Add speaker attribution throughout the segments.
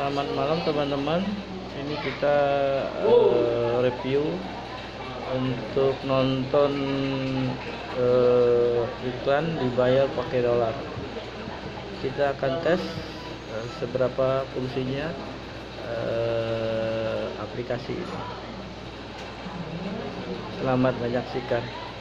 Speaker 1: Selamat malam teman-teman. Ini kita review untuk nonton iklan dibayar pakai dolar. Kita akan tes seberapa fungsinya aplikasi ini. Selamat menyaksikan.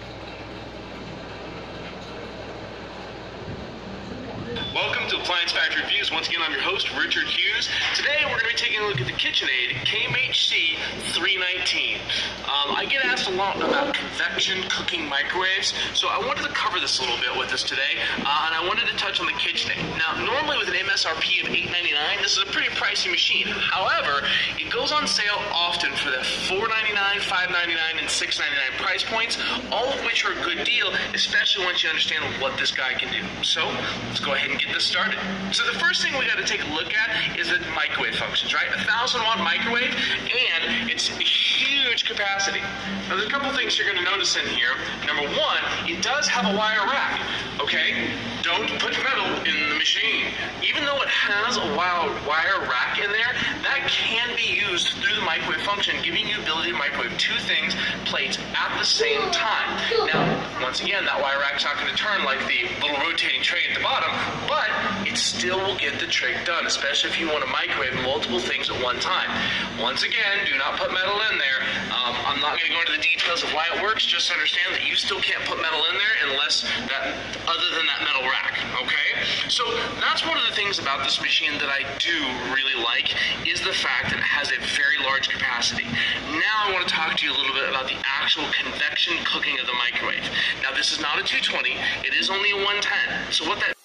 Speaker 2: Welcome to Appliance Factory Reviews. Once again, I'm your host, Richard Hughes. Today, we're going to be taking a look at the KitchenAid KMHC 319. I get asked a lot about convection cooking microwaves, so I wanted to cover this a little bit with us today, and I wanted to touch on the KitchenAid. Now, normally with an MSRP of $8.99, this is a pretty pricey machine. However, it goes on sale often for the $4.99, $5.99, and $6.99 price points, all of which are a good deal, especially once you understand what this guy can do. So, let's go ahead and get this started. So the first thing we got to take a look at is the microwave functions, right? 1,000-watt microwave, and it's a huge capacity. Now there's a couple things you're going to notice in here. Number one, it does have a wire rack, okay? Don't put metal in the machine. Even though it has a wire rack in there, that can be used through the microwave function, giving you the ability to microwave two things, plates, at the same time. Now, once again, that wire rack's not going to turn like the little rotating tray at the bottom, but it still will get the trick done, especially if you want to microwave multiple things at one time. Once again, do not put metal in there. I'm not going to go into the details of why it works, just understand that you still can't put metal in there unless other than that metal rack, okay? So that's one of the things about this machine that I do really like, is the fact that it has a very large capacity. Now I want to talk to you a little bit about the actual convection cooking of the microwave. Now this is not a 220, it is only a 110. So what that